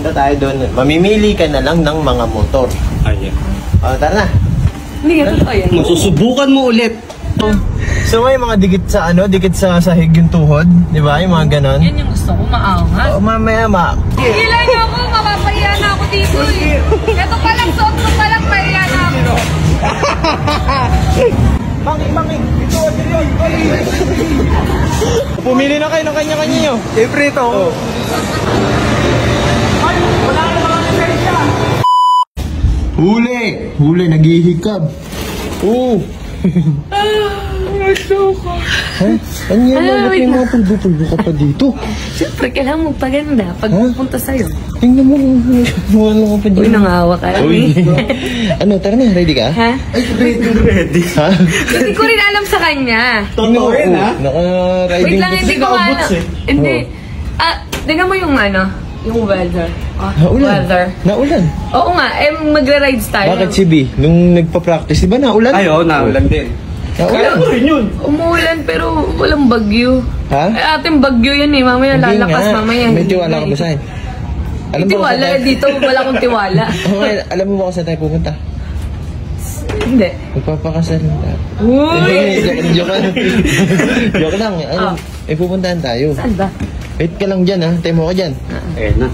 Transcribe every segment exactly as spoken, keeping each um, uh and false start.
pupunta tayo doon. Mamimili ka na lang ng mga motor. Ayan. O, tara na. Hindi ka totoo yan. Masusubukan mo ulit. So may mga dikit sa ano, dikit sa sahig yung tuhod, di ba? Yung mga ganon. Yan yung gusto ko, maangat. O, mamaya ma. Hila niyo ako, mapapahiya na ako dito eh. Ito pa lang, suot ko pa lang, pahiya na ako. Mangi, mangi. Ito, ito, pumili na kayo ng kanya-kanya nyo. Siyempre ito. Oh. Huli! Huli, naghihikab. Oo. Nasuko. Ha? Ano yan? Ano, Bakit wait may mga pulbo-pulbo ka pa dito? Siyempre, kailangan magpaganda pag Huh? pupunta sa'yo. Tingnan mo. Wala ka pa dito. Uy, nangawa ka lang. Uy. Ano, tara na. Ready ka? Ha? Ay, ready. Ready. Ha? Hindi ko rin alam sa kanya. Totoo rin, ha? Naka-riding Wait lang, hindi ko alam. eh. Hindi. Ah, tingnan mo yung ano, yung weather. Ah, Naulan. weather. Naulan. Oo nga, eh magra-rides tayo. Bakit si B? Nung nagpa-practice, di ba naulan? Ay, oo, naulan din. Naulan. yun. Umuulan pero walang bagyo. Ha? Eh, ating bagyo yan eh. Mamaya Hindi lalakas nga. mamaya. May tiwala ka ba sa'yo? May tiwala eh. Dito wala akong tiwala. Okay, alam mo ba kung saan tayo pupunta? Hindi. Magpapakasal tayo. Uy! Joke, joke lang. Joke lang. Ano, Ah. eh, pupuntahan tayo. Saan ba? Wait ka lang dyan, ha? Tayo mo ka dyan. Ayan na.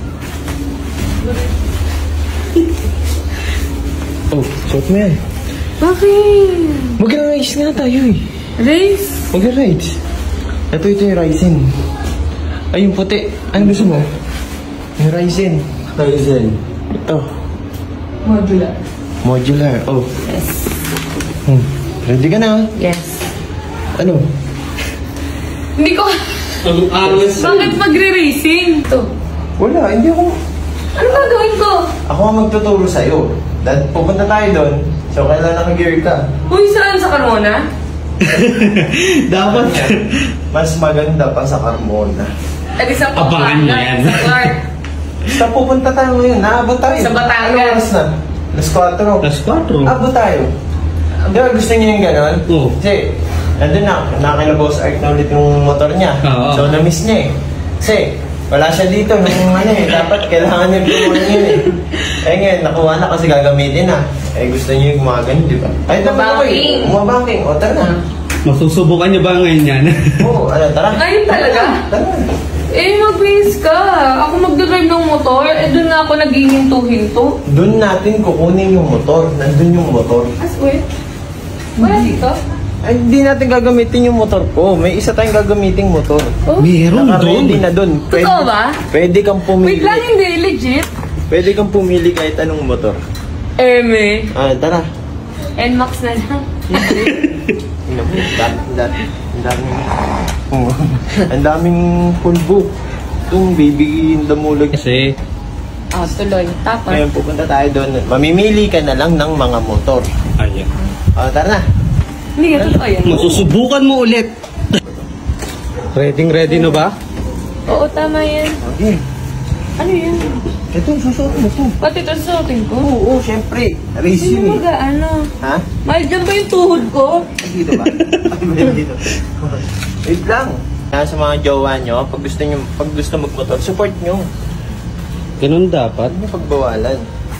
Oh, suot mo yan. Bakit? Mag-rice nga tayo, eh. Race? Mag-rides. Ito, ito yung Ryzen. Ay, yung puti. Ano gusto mo? Yung Ryzen. Ryzen. Ito. Modular. Modular. Oh. Yes. Hmm. Ready ka na? Yes. Ano? Hindi ko... Ang angas. Bakit magre-racing? Ito. Wala, hindi ako... Ano gagawin ko? Ako ang magtuturo sa'yo. Dahil pupunta tayo doon, so kailangan naka-gear ka. Uy, saan sa Carmona? Dapat. Mas maganda pa sa Carmona. Eh, di sa Abangan mo yan. Sa Clark. Sa pupunta tayo ngayon, naabot tayo. Sa Batangas. Ano oras na? Alas kwatro. Alas kwatro. Abot tayo. Di ba gusto niyo yung gano'n? Oo. Kasi, nandun na, nakakila Boss Art na ulit yung motor niya. Oo. So, na-miss niya eh. Kasi, wala siya dito nung ano eh. Dapat kailangan niya gumawa yun eh. Eh ngayon, nakuha na kasi gagamitin na. Eh gusto niyo yung gumagano, di ba? Ay, Mabanking. Mabanking. O, tara na. Masusubukan niyo ba ngayon yan? Oo, ano, tara. Ngayon talaga? Tara na. Eh, mag-race ka. Ako mag-drive ng motor. Eh, doon nga ako naghihinto-hinto. Doon natin kukunin yung motor. Nandun yung motor. As wait. Wala dito? Ay, hindi natin gagamitin yung motor ko. May isa tayong gagamiting motor. Oh? Meron Naka-ready doon. na doon. Pwede, Totoo ba? Pwede kang pumili. Wait lang, hindi. Legit. Pwede kang pumili kahit anong motor. Eme. Ah, tara. N MAX na lang. Tingnan mo, dami, dami, ang daming, ang daming pulbo. Itong baby in the mulag. Kasi, Ah, tuloy. Tapos. Ngayon pupunta tayo doon. Mamimili ka na lang ng mga motor. ayan. Ah, tara na. Hindi ka totoo yan. Masusubukan mo ulit. Ready, ready na ba? Oo, tama yan. Okay. Ano yan? Ito, susuot mo to. Pati ito suotin ko. Oo, oo, syempre. Race Hindi yun mo eh. ga, ano? Ha? Mahal dyan ba yung tuhod ko? Ay, dito ba? Ay, ba dito? Wait lang. Kaya sa mga jowa nyo, pag gusto nyo, pag gusto magmotor, support nyo. Ganun dapat. Huwag nyo pagbawalan.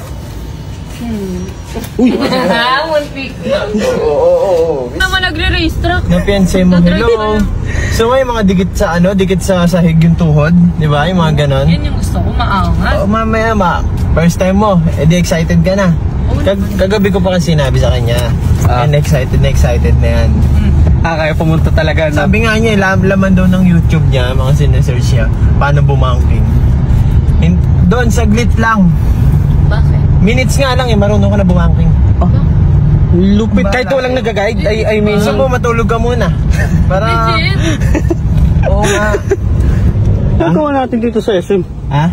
Hmm. Uy! Ha? Muntik. Oo, oo, oo, oo. Naman nagre-race truck. Napianse mo, hello. So may mga dikit sa ano, dikit sa sahig yung tuhod, di ba? Yung mga ganon. Yan yung gusto ko, maangat. Oh, mamaya ma, first time mo, edi excited ka na. Kag kagabi ko pa kasi sinabi sa kanya. Ah. And excited na excited na yan. Ah, kaya pumunta talaga na. Sabi nga niya, lam laman daw ng YouTube niya, mga sinesearch niya, paano bumangking. In, doon, saglit lang. Bakit? Minutes nga lang eh, marunong ka na bumangking. Oh. Lupit. Bahala. Kahit walang nag-guide, ay, I mean. Gusto mo, matulog ka muna. Para... Legit? Oo nga. Gagawa natin dito sa S M. Ha?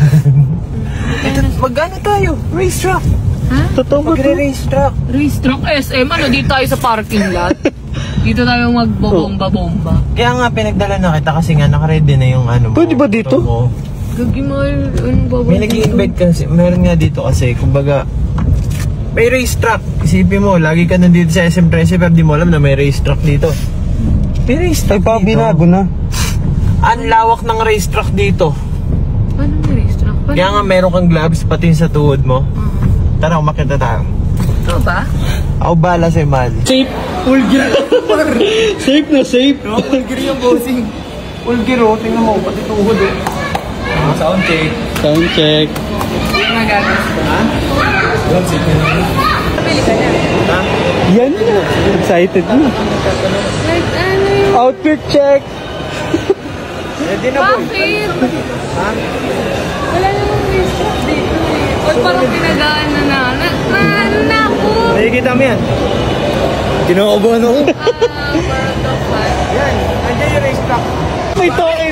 Ito, mag-ano tayo? Race track. Ha? Totoo ba ito? Magre-race track. Race truck S M? Ano, dito tayo sa parking lot? Dito tayo magbobomba-bomba. Kaya nga pinagdala na kita kasi nga naka-ready na yung ano mo. Pwede ba dito? Oo. Gagi mahal, ano ba? May nag-i-invite kasi, meron nga dito kasi, kumbaga, may race track. Isipin mo, lagi ka nandito sa S M Trecce pero di mo alam na may race track dito. May race track Ay, dito. binago na. Ang lawak ng race track dito. Ano may race truck? Kaya nga meron kang gloves pati sa tuhod mo. Tara, umakit na tayo. Ito ba? Ako bala sa'yo, man. Safe. Full gear. Safe na safe. Full gear yung bossing. Full gear, oh. Tingnan mo, pati tuhod, eh. Sound check. Sound check. Hindi na gagawin. Ha? Sound check na lang. Pili ka na. Ha? Yan. Excited na. Like, ano yun? Outfit check. Ready na, boy. Bakit? Ha? Wala namang Facebook dito eh. O parang pinagaan na na. Na, na, ano na ako? Nakikita mo yan? Kinakabahan ako. Ah, parang the fuck. Yan, nandiyan yung race track. May token.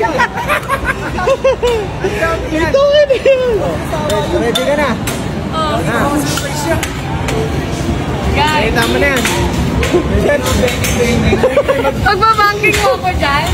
May token yan. Ready ka na? Oh. Ha? Guys, Nakita mo na yan. Yan, magbabanking mo ako dyan?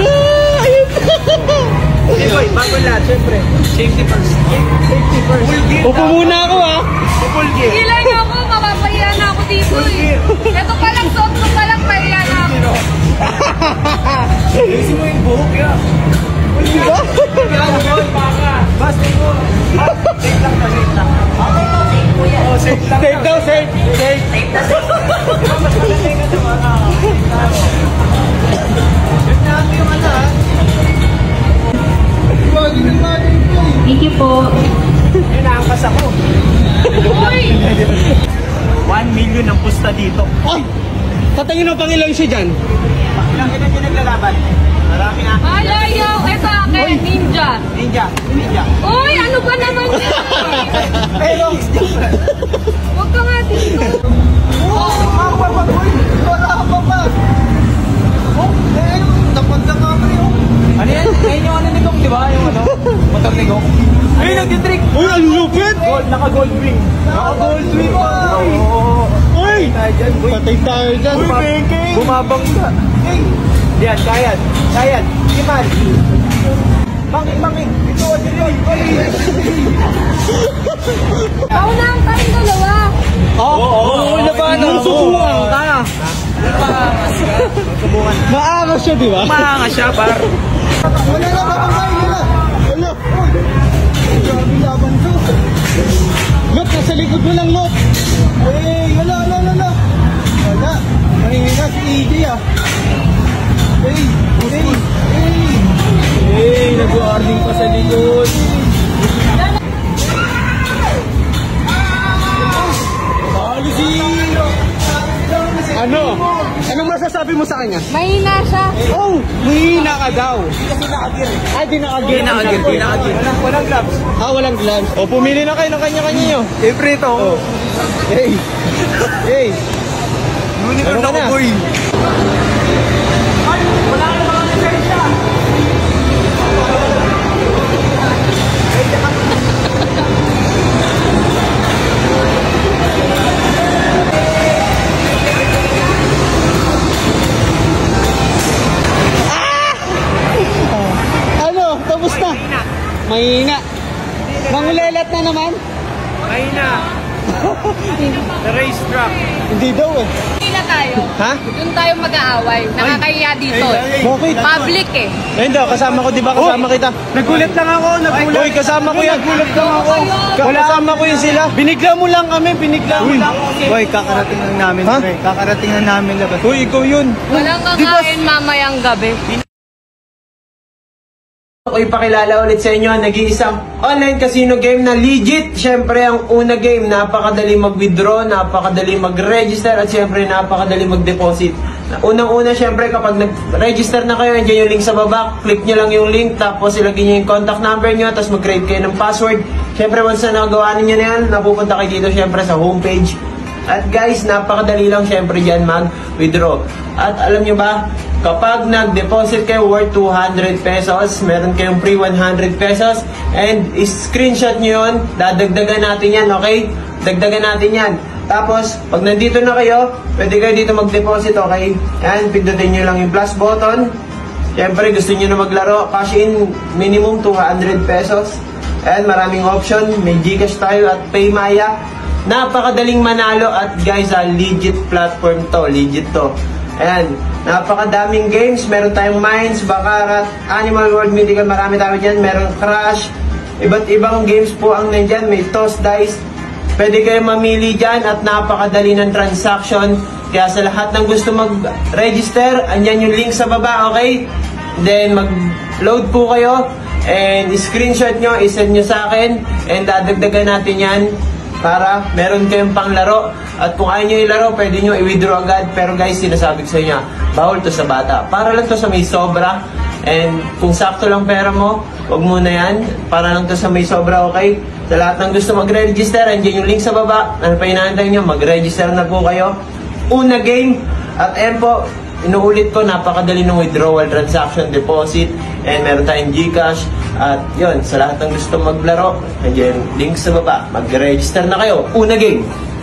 Hey boy, bago lahat, syempre. Safety first. Safety first. Full gear. Upo muna ako ah. Full gear. Ilan niyo ako, mapapahiya na ako dito eh. Ito pa lang, suot ko pa lang, pahiya na ako. Ayusin mo yung buhok, ya. Full gear. Kaya mo, boy, baka. Basta mo. Safe lang na, safe lang. Okay to, safe mo yan. Oh, safe lang. Safe daw, safe. Safe. Safe na safe. Mas magaling ka naman, ha. Safe na ako yung ano, ha. Thank you po. Yun, naangkas ako. Uy! One million ang pusta dito. Ay! Tatangin ang pangilang siya dyan. Ilang kita pinaglalaban? Marami na. Alayaw, ito akin, ninja. Ninja, ninja. Uy, ano ba naman yan? Pero, it's different. Huwag ka nga dito. Oh, makawa pa, boy. Wala ka pa pa. Oh, eh, tapad na nga pa rin. Ano yan? Ngayon yung ano ni Gong, di ba? Yung ano? Motor ni Gong. Ay, nag-trick. Uy, ang lupit! Gold, naka-gold wing. Naka-gold wing, boy. Uy! Tayo dyan, boy. Patay tayo dyan. Uy, Bengking. Bumabang ka. Hey. Yan, kayad. Kayad. Kiman. Banging, banging. Ito, ano yun? Paunahan tayong dalawa. Oo, oo, laban ako. Subukan ka. Maangas siya, di ba? Maangas siya, par. Wala na, babangay nila. Wala. Grabe laban to. Lot, nasa likod mo lang, Lot. Hey, wala, wala, wala. Wala. Mahina si E J ah. Hey, hey, hey. Hey, nag-warning pa sa likod. Palo si... Ano? Anong masasabi mo sa kanya? Mahina siya. Oh, mahina ka daw. Kasi naka-gear. Ay, di naka-gear. Di naka-gear, di naka-gear. Walang, walang gloves. Ah, walang gloves. O, pumili na kayo ng kanya-kanya nyo. Siyempre ito. Oh. Hey. Hey. Unicorn Ano ka ako, na? boy. Ay, wala ka na mga lisensya. Ano? Tapos na. Mahina. Mangulelat na naman? Mahina. The race track. Hindi daw eh. Hindi na tayo. Ha? Doon tayo mag-aaway. Nakakahiya dito eh. Bakit? Public eh. Hindi, kasama ko, di ba? Kasama kita. Nagulat lang ako, nagulat. Uy, kasama ko yan. Nagulat lang ako. Wala, kasama ko yun sila. Binigla mo lang kami, binigla mo lang. Boy, kakarating lang namin. Ha? Pre. Kakarating lang namin labas. Uy, ikaw yun. Walang kakain mamayang gabi. Ako ipakilala ulit sa inyo ang nag-iisang online casino game na legit. Siyempre, ang una game, napakadali mag-withdraw, napakadali mag-register, at siyempre, napakadali mag-deposit. Unang-una, siyempre, kapag nag-register na kayo, andyan yung link sa baba, click nyo lang yung link, tapos ilagay nyo yung contact number nyo, tapos mag-create kayo ng password. Siyempre, once na nagawa ninyo na yan, napupunta kayo dito, siyempre, sa homepage. At guys, napakadali lang syempre dyan mag-withdraw. At alam nyo ba, kapag nag-deposit kayo worth two hundred pesos, meron kayong free one hundred pesos. And screenshot nyo yun, dadagdagan natin yan, okay? Dagdagan natin yan. Tapos, pag nandito na kayo, pwede kayo dito mag-deposit, okay? Yan, pindutin nyo lang yung plus button. Siyempre, gusto nyo na maglaro, cash in minimum two hundred pesos. And maraming option, may Gcash tayo at Paymaya. Napakadaling manalo at guys, ah, legit platform to, legit to. Ayan, napakadaming games, meron tayong Mines, Baccarat, Animal World, Mythical, marami tayo dyan, meron Crash, Iba't ibang games po ang nandyan. May toss dice. Pwede kayo mamili dyan at napakadali ng transaction. Kaya sa lahat ng gusto mag-register, andyan yung link sa baba, okay? Then mag-load po kayo and screenshot nyo, isend nyo sa akin and dadagdagan natin yan para meron kayong panglaro. At kung ayaw nyo ilaro, pwede nyo i-withdraw agad. Pero guys, sinasabi ko sa inyo, bawal to sa bata. Para lang to sa may sobra. And kung sakto lang pera mo, wag muna yan. Para lang to sa may sobra, okay? Sa lahat ng gusto mag-register, andyan yung link sa baba. Ano pa inaantay nyo? Mag-register na po kayo. Una game. At ayan po, inuulit ko, napakadali ng withdrawal, transaction, deposit, and meron tayong GCash. At yun, sa lahat ng gusto maglaro, andyan link sa baba. Mag-register na kayo. Una game.